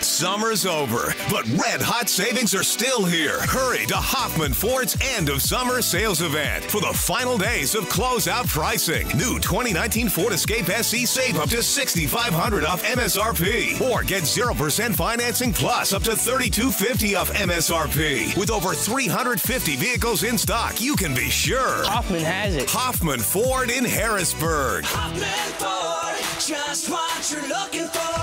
Summer's over, but red hot savings are still here. Hurry to Hoffman Ford's end of summer sales event for the final days of closeout pricing. New 2019 Ford Escape SE save up to $6,500 off MSRP, or get 0% financing plus up to $3,250 off MSRP. With over 350 vehicles in stock, you can be sure Hoffman has it. Hoffman Ford in Harrisburg. Hoffman Ford, just what you're looking for.